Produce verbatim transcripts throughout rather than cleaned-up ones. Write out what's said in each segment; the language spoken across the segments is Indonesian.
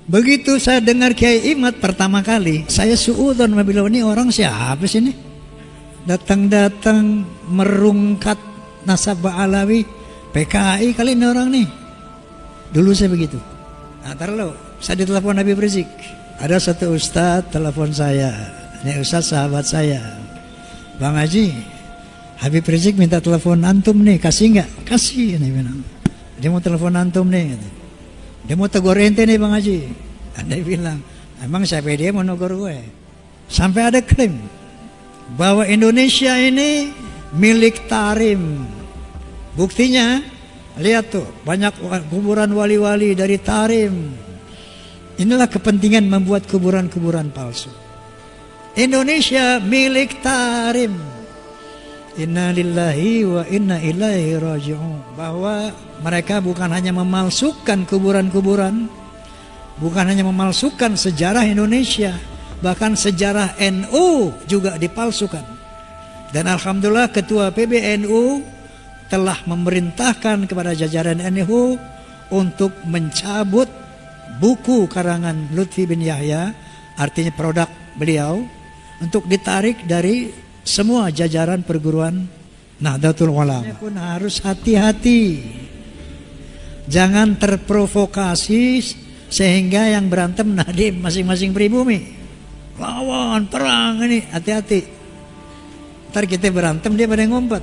Begitu saya dengar Kiai Imad pertama kali, saya suudzon bilang, ini orang siapa sih ini? Datang-datang merungkat nasab Alawi, P K I kali ini orang nih. Dulu saya begitu. Nah, taruh saya ditelepon Habib Rizik. Ada satu ustadz telepon saya. Ini ustadz sahabat saya. Bang Haji, Habib Rizik minta telepon antum nih, kasih nggak? Kasih, nih bilang. Dia mau telepon antum nih. Dia mau tegur ente nih Bang Haji. Dia bilang, emang siapa dia mau negur gue? Sampai ada klaim bahwa Indonesia ini milik Tarim. Buktinya, lihat tuh, banyak kuburan wali-wali dari Tarim. Inilah kepentingan membuat kuburan-kuburan palsu. Indonesia milik Tarim. Inna lillahi wa inna ilaihi raji'un. Bahwa mereka bukan hanya memalsukan kuburan-kuburan, bukan hanya memalsukan sejarah Indonesia, bahkan sejarah N U juga dipalsukan. Dan alhamdulillah ketua P B N U telah memerintahkan kepada jajaran N U untuk mencabut buku karangan Lutfi bin Yahya, artinya produk beliau, untuk ditarik dari semua jajaran perguruan Nahdlatul Ulama. Pun harus hati-hati, jangan terprovokasi sehingga yang berantem Nadim masing-masing pribumi, lawan perang ini, hati-hati. Ntar kita berantem dia pada ngumpet.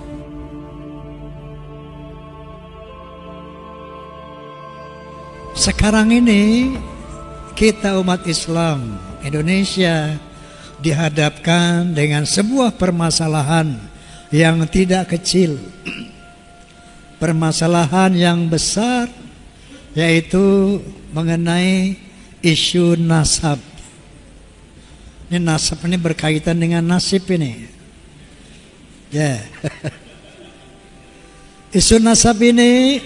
Sekarang ini kita umat Islam Indonesia dihadapkan dengan sebuah permasalahan yang tidak kecil, permasalahan yang besar, yaitu mengenai isu nasab. Ini nasab ini berkaitan dengan nasib ini. Ya, yeah. Isu nasab ini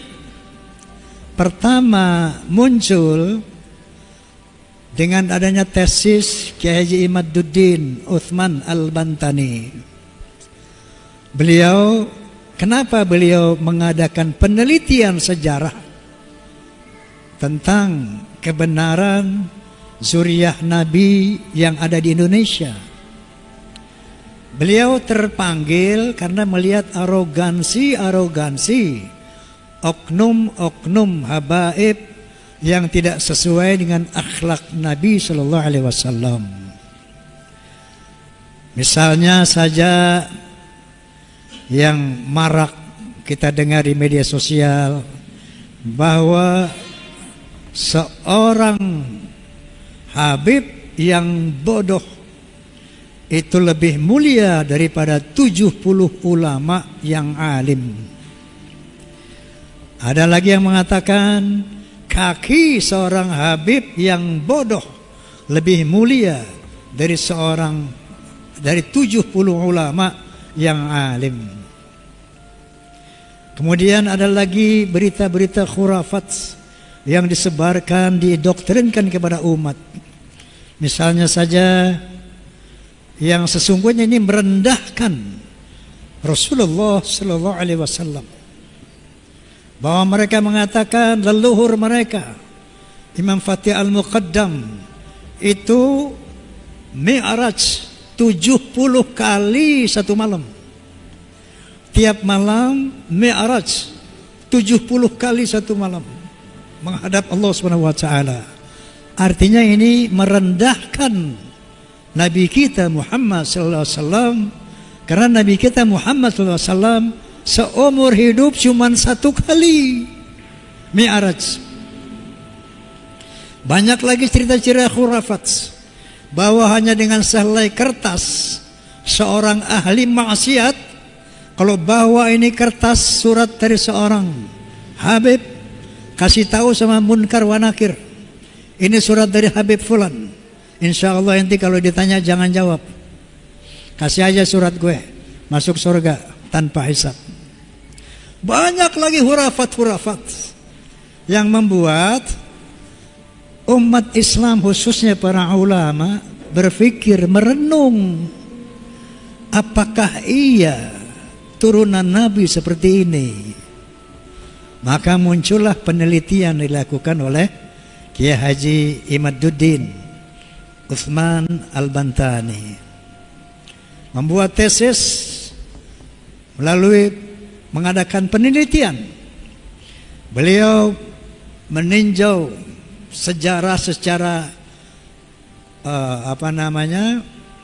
pertama muncul dengan adanya tesis Kiai Haji Imaduddin Utsman Al-Bantani. Beliau, kenapa beliau mengadakan penelitian sejarah tentang kebenaran zuriyah Nabi yang ada di Indonesia? Beliau terpanggil karena melihat arogansi-arogansi oknum-oknum habaib yang tidak sesuai dengan akhlak Nabi Shallallahu Alaihi Wasallam. Misalnya saja yang marak kita dengar di media sosial, bahwa seorang habib yang bodoh itu lebih mulia daripada tujuh puluh ulama yang alim. Ada lagi yang mengatakan kaki seorang habib yang bodoh lebih mulia dari seorang dari tujuh puluh ulama yang alim. Kemudian ada lagi berita-berita khurafat yang disebarkan, didoktrinkan kepada umat. Misalnya saja yang sesungguhnya ini merendahkan Rasulullah Sallallahu Alaihi Wasallam, bahwa mereka mengatakan leluhur mereka Imam Fatih Al-Muqaddam itu mi'raj tujuh puluh kali satu malam. Tiap malam mi'raj tujuh puluh kali satu malam menghadap Allah Subhanahu wa taala. Artinya ini merendahkan Nabi kita Muhammad sallallahu alaihi wasallam, karena Nabi kita Muhammad sallallahu alaihi wasallam seumur hidup cuma satu kali mi'raj. Banyak lagi cerita-cerita khurafat bahwa hanya dengan sehelai kertas seorang ahli maksiat, kalau bawa ini kertas surat dari seorang habib, kasih tahu sama munkar wa nakir, ini surat dari Habib Fulan, insya Allah nanti kalau ditanya jangan jawab, kasih aja surat gue, masuk surga tanpa hisab. Banyak lagi hurafat-hurafat yang membuat umat Islam khususnya para ulama berpikir, merenung, apakah iya turunan Nabi seperti ini? Maka muncullah penelitian dilakukan oleh Kiai Haji Imaduddin Utsman Al-Bantani membuat tesis melalui mengadakan penelitian. Beliau meninjau sejarah secara uh, apa namanya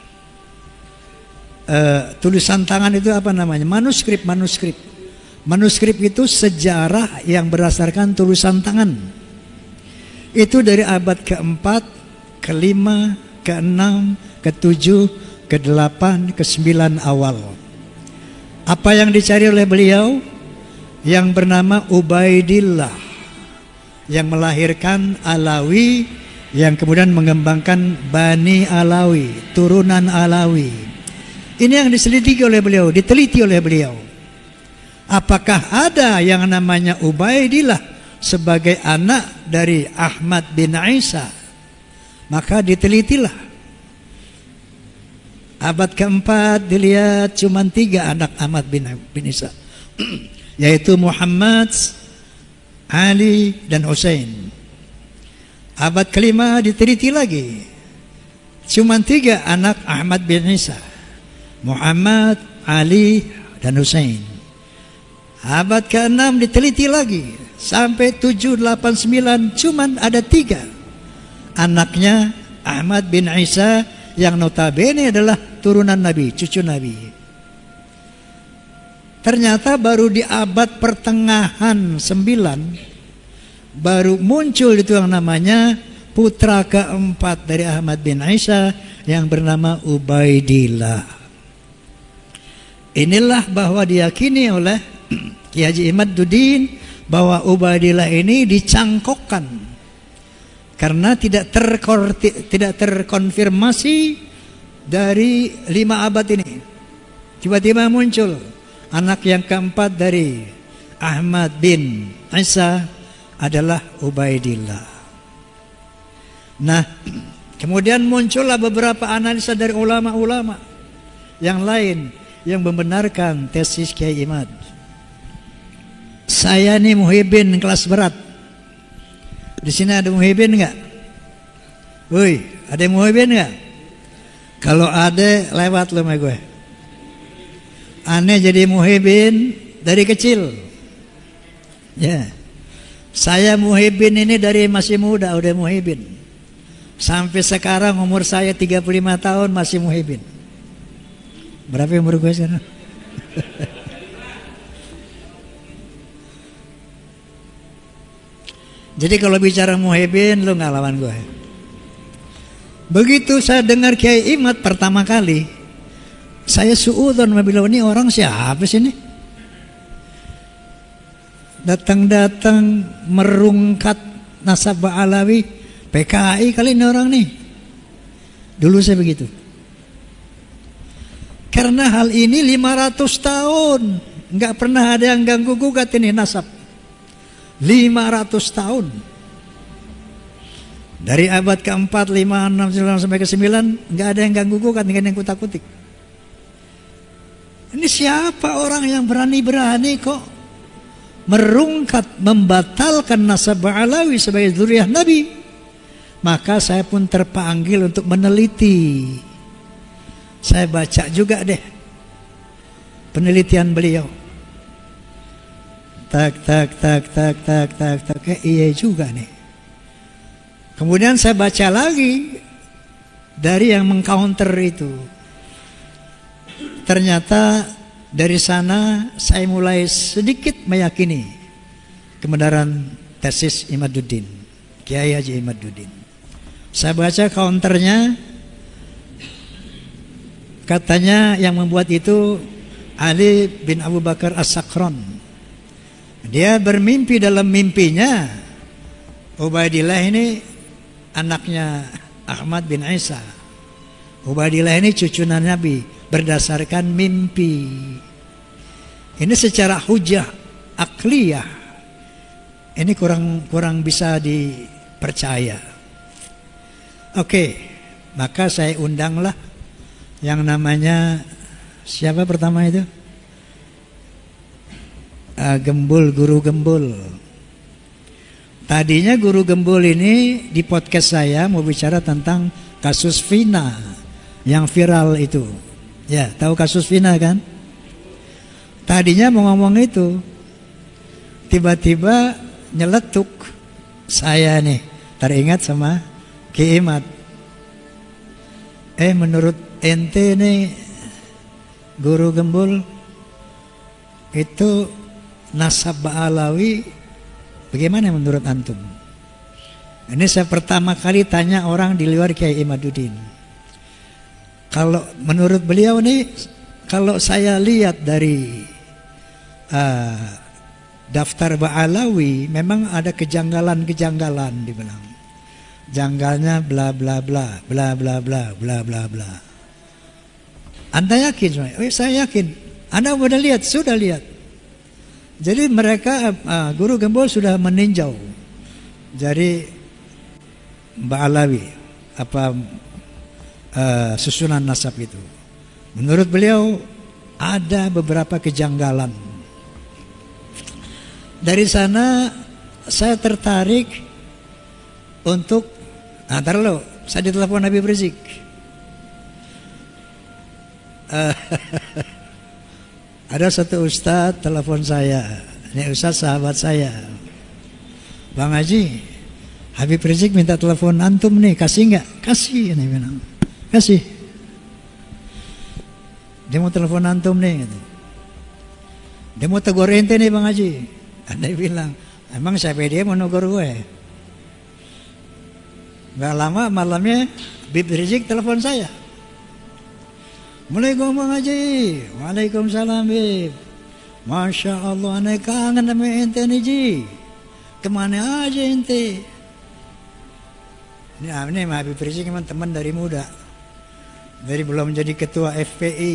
uh, tulisan tangan itu apa namanya manuskrip manuskrip manuskrip itu sejarah yang berdasarkan tulisan tangan. Itu dari abad keempat, kelima, keenam, ketujuh, kedelapan, kesembilan awal. Apa yang dicari oleh beliau? Yang bernama Ubaidillah, yang melahirkan Alawi, yang kemudian mengembangkan Bani Alawi, turunan Alawi. Ini yang diselidiki oleh beliau, diteliti oleh beliau. Apakah ada yang namanya Ubaidillah sebagai anak dari Ahmad bin Isa? Maka ditelitilah. Abad keempat dilihat cuma tiga anak Ahmad bin, bin Isa, yaitu Muhammad, Ali, dan Husain. Abad kelima diteliti lagi, cuma tiga anak Ahmad bin Isa, Muhammad, Ali, dan Husain. Abad keenam diteliti lagi, sampai tujuh, delapan, sembilan, cuman ada tiga anaknya Ahmad bin Isa, yang notabene adalah turunan Nabi, cucu Nabi. Ternyata baru di abad pertengahan sembilan baru muncul itu yang namanya putra keempat dari Ahmad bin Isa yang bernama Ubaidillah. Inilah bahwa diyakini oleh Kiai Haji Imaduddin bahwa Ubaidillah ini dicangkokkan karena tidak terkorti, tidak terkonfirmasi dari lima abad ini. Tiba-tiba muncul anak yang keempat dari Ahmad bin Isa adalah Ubaidillah. Nah, kemudian muncullah beberapa analisa dari ulama-ulama yang lain yang membenarkan tesis Kiai Imad. Saya nih muhibin kelas berat. Di sini ada muhibin nggak? Woi, ada muhibin nggak? Kalau ada, lewat lo sama gue. Aneh jadi muhibin dari kecil. Ya, saya muhibin ini dari masih muda udah muhibin. Sampai sekarang umur saya tiga puluh lima tahun masih muhibin. Berapa umur gue sekarang? Jadi kalau bicara muhibin, lu nggak lawan gue. Begitu saya dengar Kiai Imad pertama kali, saya suudzon bilang, ini orang siapa sih ini? Datang-datang merungkat nasab Alawi, P K I kali ini orang nih. Dulu saya begitu. Karena hal ini lima ratus tahun nggak pernah ada yang ganggu gugat ini nasab. lima ratus tahun. Dari abad keempat, lima, enam, sembilan sampai ke sembilan nggak ada yang ganggu gugat, nggak ada yang kutak-kutik. Ini siapa orang yang berani-berani kok merungkat, membatalkan nasab Alawi sebagai zuriyah Nabi? Maka saya pun terpanggil untuk meneliti. Saya baca juga deh penelitian beliau. Tak, tak, tak, tak, tak, tak, tak, eh, iya juga nih. Kemudian saya baca lagi dari yang mengcounter itu. Ternyata dari sana saya mulai sedikit meyakini kebenaran tesis Imaduddin, Kiai Haji Imaduddin. Saya baca counternya, katanya yang membuat itu Ali bin Abu Bakar As-Sakron. Dia bermimpi, dalam mimpinya Ubaidillah ini anaknya Ahmad bin Isa. Ubaidillah ini cucunan Nabi berdasarkan mimpi. Ini secara hujah akliyah ini kurang kurang bisa dipercaya. Oke, maka saya undanglah yang namanya siapa pertama itu? Uh, Gembul, Guru Gembul. Tadinya Guru Gembul ini di podcast saya mau bicara tentang kasus Vina yang viral itu. Ya, tahu kasus Vina kan? Tadinya mau ngomong itu, tiba-tiba nyeletuk saya nih, teringat sama Ki Imad. Eh menurut ente nih Guru Gembul itu nasab Ba'alawi bagaimana menurut antum? Ini saya pertama kali tanya orang di luar Kiai Imaduddin. Kalau menurut beliau nih, kalau saya lihat dari uh, daftar Ba'alawi, memang ada kejanggalan-kejanggalan dibilang. Janggalnya bla bla bla, bla bla bla, bla bla bla. Anda yakin? Oh, saya yakin. Anda sudah lihat? Sudah lihat. Jadi mereka uh, Guru Gembul sudah meninjau. Jadi Ba'alawi apa uh, susunan nasab itu. Menurut beliau ada beberapa kejanggalan. Dari sana saya tertarik untuk antar lo, saya ditelepon Habib Rizik. Uh, Ada satu ustadz telepon saya. Ini ustadz sahabat saya. Bang Haji, Habib Rizik minta telepon antum nih, kasih nggak? Kasih, ini bilang. Kasih. Dia mau telepon antum nih. Gitu. Dia mau tegur ente nih Bang Haji. Anda bilang, emang siapa dia mau negur gue? Gak lama malamnya Habib Rizik telepon saya. Assalamualaikum Bang Haji. Waalaikumsalam Bib. Masya Allah, aneh kangen sama ente nih Ji. Kemana aja ente? Ini, ini Habib Rizik memang teman dari muda. Dari belum jadi ketua F P I.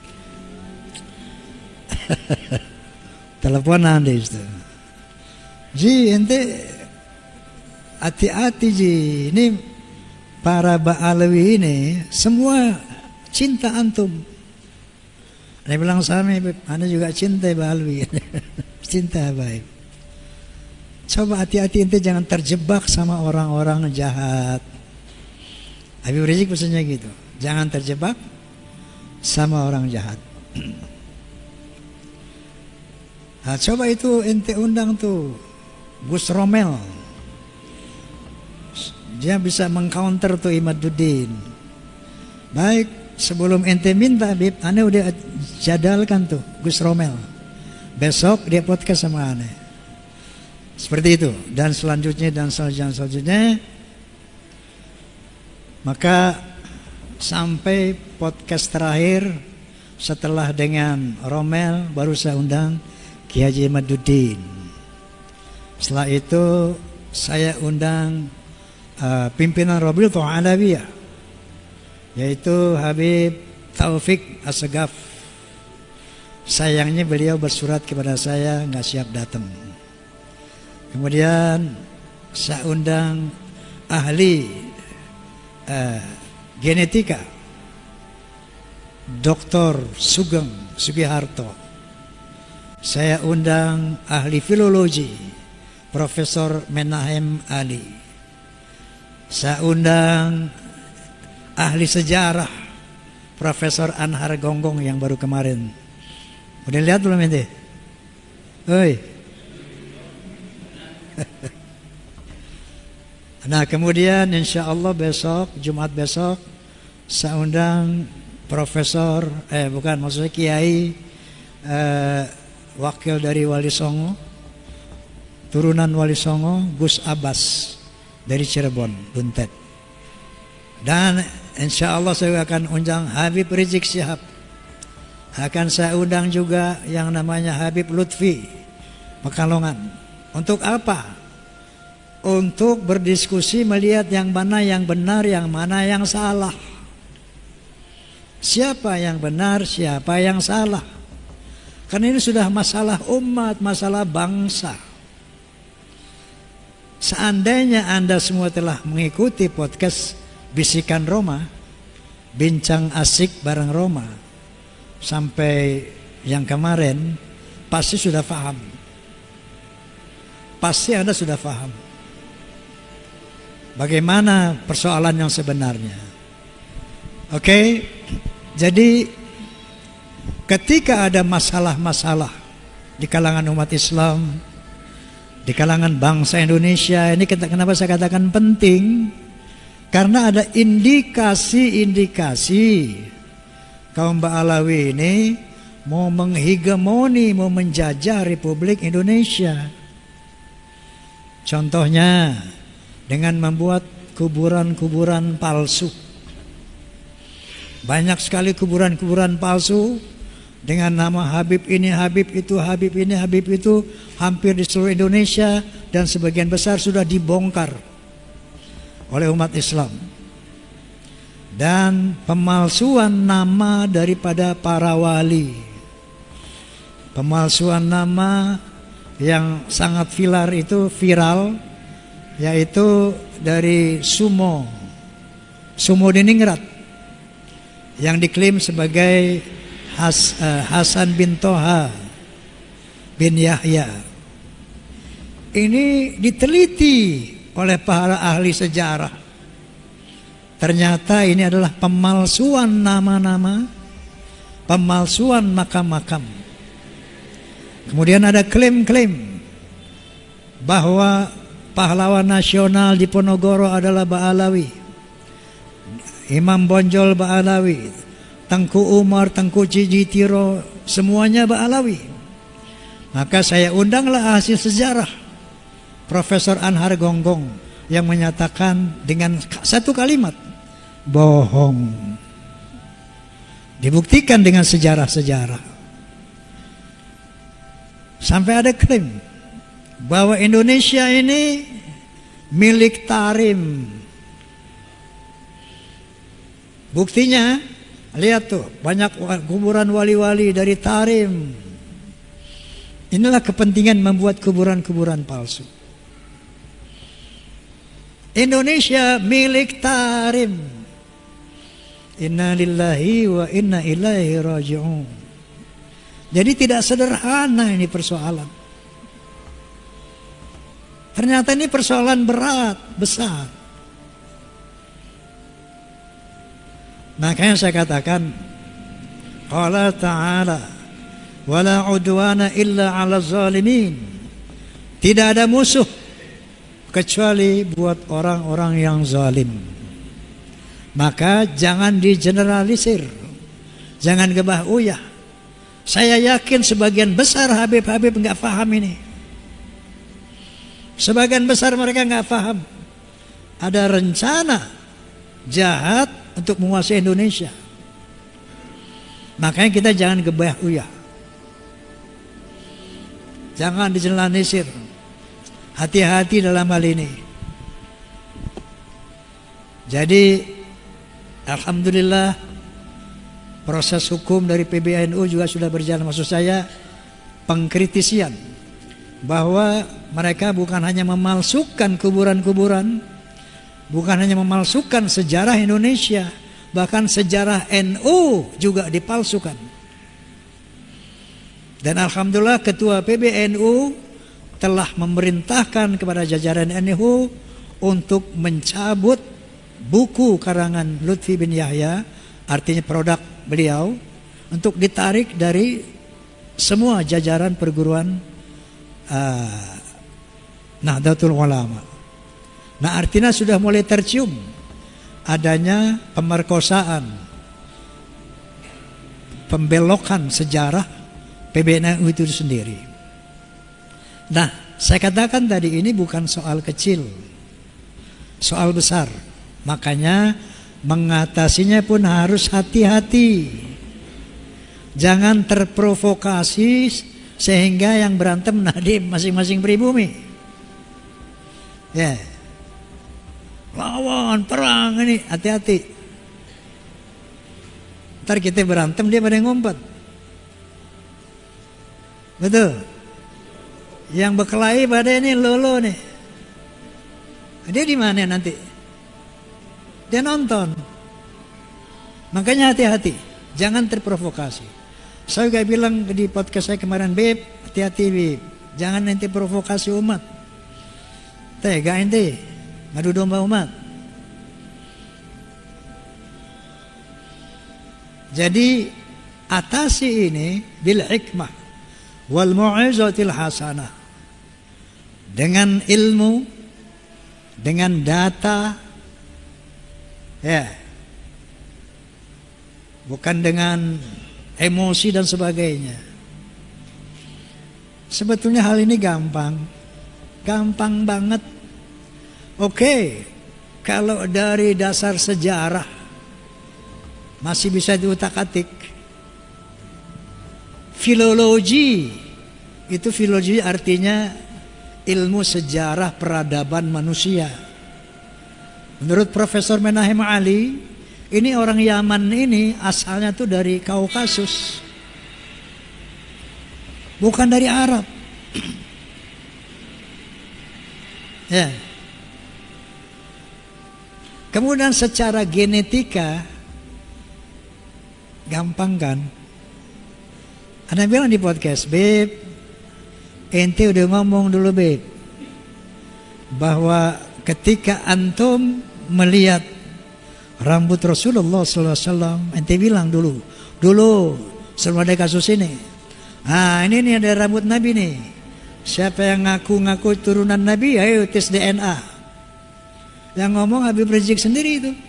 Teleponan deh itu. Ji ente hati-hati Ji. Ini para Ba'alawi ini semua cinta antum. Dia bilang sama, Anda juga cinta Ba'alawi. Cinta baik. Coba hati-hati ente jangan terjebak sama orang-orang jahat. Habib Rizik pesannya gitu. Jangan terjebak sama orang jahat. Nah, coba itu ente undang tuh Gus Romel. Dia bisa mengcounter tuh Imaduddin. Baik. Sebelum ente minta Habib, Ane udah jadalkan tuh Gus Romel. Besok dia podcast sama Ane. Seperti itu. Dan selanjutnya dan selanjutnya, selanjutnya. Maka sampai podcast terakhir setelah dengan Romel baru saya undang Ki Haji Imaduddin. Setelah itu saya undang uh, pimpinan Rabi'atul Alawiyah, yaitu Habib Taufik Assegaf. Sayangnya beliau bersurat kepada saya nggak siap datang. Kemudian saya undang ahli uh, genetika Doktor Sugeng Sugiharto. Saya undang ahli filologi Profesor Menahem Ali. Saya undang ahli sejarah Profesor Anhar Gonggong yang baru kemarin. Udah lihat belum ente? Oi. Nah kemudian insya Allah besok, Jumat besok, saya undang Profesor, eh bukan maksudnya Kiai, eh, wakil dari Wali Songo, turunan Wali Songo, Gus Abbas dari Cirebon, Buntet. Dan insya Allah saya akan undang Habib Rizik Syihab. Akan saya undang juga yang namanya Habib Lutfi Pekalongan. Untuk apa? Untuk berdiskusi melihat yang mana yang benar, yang mana yang salah. Siapa yang benar, siapa yang salah. Karena ini sudah masalah umat, masalah bangsa. Seandainya Anda semua telah mengikuti podcast Bisikan Roma, bincang asik bareng Roma, sampai yang kemarin, pasti sudah paham. Pasti Anda sudah paham. bagaimana persoalan yang sebenarnya. Oke, jadi ketika ada masalah-masalah di kalangan umat Islam, di kalangan bangsa Indonesia, ini kenapa saya katakan penting? Karena ada indikasi-indikasi kaum Ba'alawi ini mau menghegemoni, mau menjajah Republik Indonesia. Contohnya dengan membuat kuburan-kuburan palsu. Banyak sekali kuburan-kuburan palsu dengan nama Habib ini, Habib itu, Habib ini, Habib itu, hampir di seluruh Indonesia, dan sebagian besar sudah dibongkar oleh umat Islam. Dan pemalsuan nama daripada para wali, pemalsuan nama yang sangat viral itu viral, yaitu dari Sumo Sumo Diningrat yang diklaim sebagai Has, uh, Hasan bin Toha bin Yahya. Ini diteliti oleh para ahli sejarah. Ternyata ini adalah pemalsuan nama-nama, pemalsuan makam-makam. Kemudian ada klaim-klaim bahwa pahlawan nasional di Ponorogo adalah Ba'alawi, Imam Bonjol Ba'alawi, Tengku Umar, Tengku Cijitiro, semuanya Ba'alawi. Maka saya undanglah hasil sejarah Profesor Anhar Gonggong yang menyatakan dengan satu kalimat, bohong. Dibuktikan dengan sejarah-sejarah. Sampai ada klaim bahwa Indonesia ini milik Tarim. Buktinya, lihat tuh, banyak kuburan wali-wali dari Tarim. Inilah kepentingan membuat kuburan-kuburan palsu. Indonesia milik Tarim. Inna lillahi wa inna ilaihi raji'un. Jadi tidak sederhana ini persoalan. Ternyata ini persoalan berat, besar. Makanya saya katakan, qala ta'ala wala udwana illa 'ala zalimin. Tidak ada musuh kecuali buat orang-orang yang zalim. Maka jangan digeneralisir, jangan gebah uyah. Saya yakin sebagian besar Habib-Habib nggak paham ini. Sebagian besar mereka nggak paham. Ada rencana jahat untuk menguasai Indonesia. Makanya kita jangan gebah uyah, jangan digeneralisir. Hati-hati dalam hal ini. Jadi alhamdulillah proses hukum dari P B N U juga sudah berjalan. Maksud saya pengkritisian bahwa mereka bukan hanya memalsukan kuburan-kuburan, bukan hanya memalsukan sejarah Indonesia, bahkan sejarah N U juga dipalsukan. Dan alhamdulillah ketua P B N U telah memerintahkan kepada jajaran N U untuk mencabut buku karangan Lutfi bin Yahya, artinya produk beliau, untuk ditarik dari semua jajaran perguruan uh, Nahdlatul Ulama. Nah, artinya sudah mulai tercium adanya pemerkosaan, pembelokan sejarah P B N U itu sendiri. Nah, saya katakan tadi ini bukan soal kecil, soal besar. Makanya mengatasinya pun harus hati-hati. Jangan terprovokasi sehingga yang berantem nadim masing-masing pribumi. Ya, lawan perang ini, hati-hati. Ntar kita berantem dia pada ngumpet. Betul. Yang berkelahi pada ini lolo nih. Dia di mana nanti? Dia nonton. Makanya hati-hati, jangan terprovokasi. Saya juga bilang di podcast saya kemarin, Beb, hati-hati Beb, jangan nanti provokasi umat. Tega ente. ngadu domba umat. Jadi atasi ini bil hikmah wal mau'izatil hasanah, dengan ilmu, dengan data, ya, bukan dengan emosi dan sebagainya. Sebetulnya hal ini gampang, gampang banget. Oke, kalau dari dasar sejarah masih bisa diutak-atik. Filologi, itu filologi artinya ilmu sejarah peradaban manusia. Menurut Profesor Menahem Ali, ini orang Yaman ini asalnya tuh dari Kaukasus, bukan dari Arab. Ya. Kemudian secara genetika gampang kan? Anda bilang di podcast, Beb, ente udah ngomong dulu, Beb, bahwa ketika antum melihat rambut Rasulullah sallallahu alaihi wasallam, ente bilang dulu, dulu sebelum ada kasus ini, ah ini nih ada rambut Nabi nih. Siapa yang ngaku-ngaku turunan Nabi, ayo tes D N A. Yang ngomong Habib Rizik sendiri itu.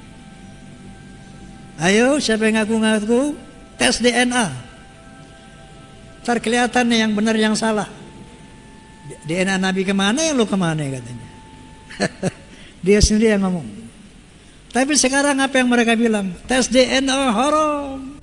Ayo siapa yang ngaku-ngaku tes D N A. Ntar kelihatan nih yang benar yang salah. D N A Nabi kemana, yang lu kemana katanya. Dia sendiri yang ngomong. Tapi sekarang apa yang mereka bilang? Tes D N A haram.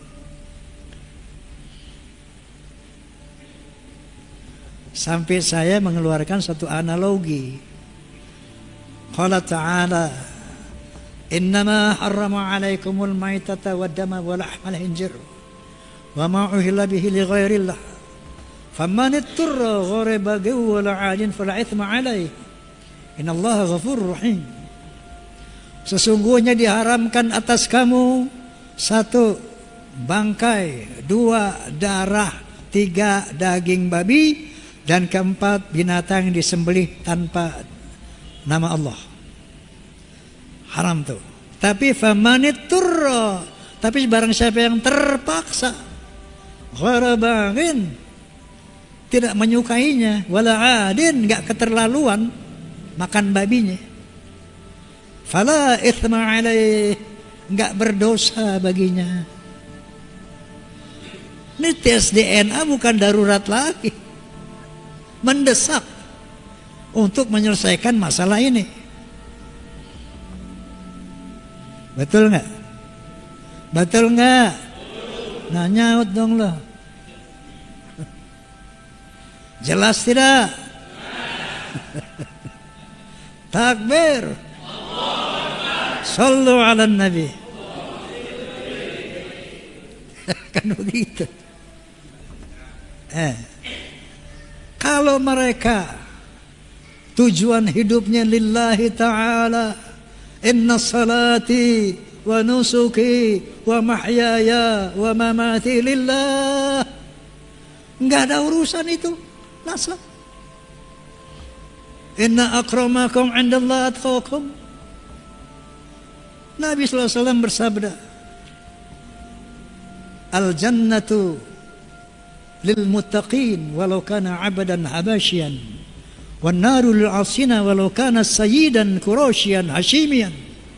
Sampai saya mengeluarkan satu analogi. Qala ta'ala, innama harrama alaikumul maitata waddama wa lahmal hinjir wa ma uhilla bihi li ghairillah faman ittarra ghayra baghin wa la 'adin fala ithma 'alaihi innallaha ghafurur rahim. Sesungguhnya diharamkan atas kamu satu bangkai, dua darah, tiga daging babi, dan keempat binatang yang disembelih tanpa nama Allah. Haram tuh. Tapi famanit turra, tapi barang siapa yang terpaksa, gharabagin, tidak menyukainya, wala adin, enggak keterlaluan makan babinya, fala itsma alaih, enggak berdosa baginya. Ini tes D N A bukan darurat lagi, mendesak untuk menyelesaikan masalah ini. Betul nggak? Betul nggak? Nah nyaut dong lo. Jelas tidak? Takbir. Sallu ala nabi. Kan begitu. Eh, kalau mereka tujuan hidupnya lillahi ta'ala, inna salati wa nusuki wa mahyaya wa mamati lillah, enggak ada urusan itu. Nasa. Inna akramakum indallah atqakum. Nabi sallallahu alaihi wasallam bersabda, al jannatu lil muttaqin walau kana abadan habasyian wan naru lil asina walau kana sayyidan quraisyan hashimian.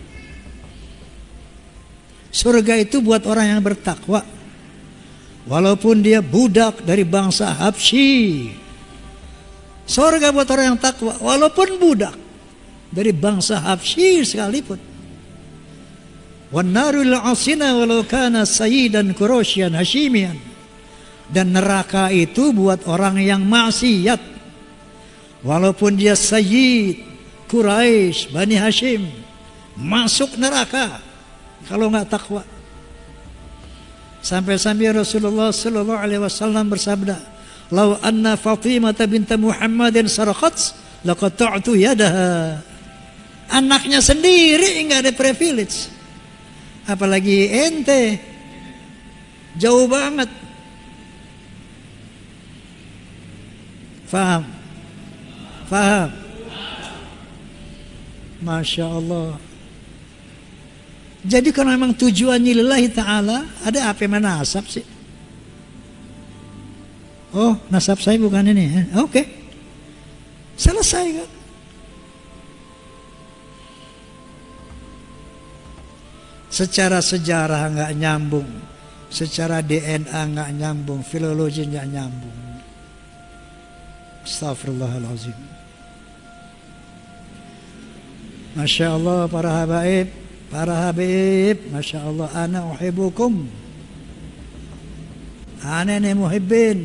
Surga itu buat orang yang bertakwa walaupun dia budak dari bangsa Habsyi. Surga buat orang yang takwa walaupun budak dari bangsa Habsyi sekalipun. Wan naru lil asina walau kana sayyidan quraisyan hashimian. Dan neraka itu buat orang yang maksiat walaupun dia sayyid Quraisy Bani Hashim, masuk neraka kalau nggak takwa. Sampai-sampai Rasulullah sallallahu alaihi wasallam bersabda, "Lau anna Fatimah bint Muhammadin sarqat laqata'tu yadaha." Anaknya sendiri nggak ada privilege, apalagi ente. Jauh banget. Faham? Faham? Masya Allah. Jadi kalau memang tujuannya lillahi ta'ala, ada apa yang nasab sih? Oh, nasab saya bukan ini. Eh? Oke. Okay. Selesai kan? Secara sejarah nggak nyambung, secara D N A nggak nyambung, filologi nggak nyambung. Astagfirullahaladzim. Masya Allah para habaib, para habib, Masya Allah, ana uhibbukum, ana ini muhibbin.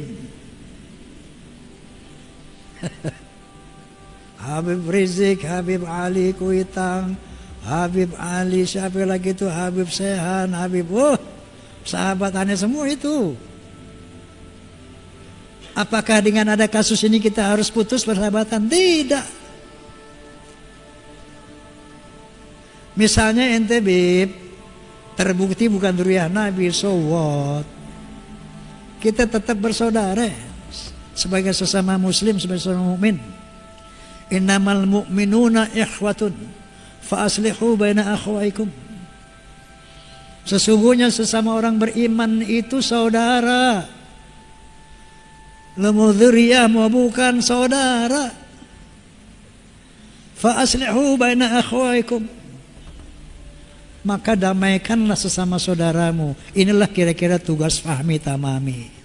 Habib Rizik, Habib Ali Kuitang, Habib Ali, siapa lagi itu, Habib Sehan, Habib, oh, sahabat aneh semua itu. Apakah dengan ada kasus ini kita harus putus persahabatan? Tidak. Misalnya ente Bib, terbukti bukan dzurriyyah Nabi, so what? Kita tetap bersaudara sebagai sesama muslim, sebagai sesama mukmin. Innamal mu'minuna ikhwatun fa aslihu baina akhwaikum. Sesungguhnya sesama orang beriman itu saudara. Mau dzurriyyah mau bukan saudara. Fa aslihu baina akhwaikum. Maka damaikanlah sesama saudaramu. Inilah kira-kira tugas Fahmi Tamami.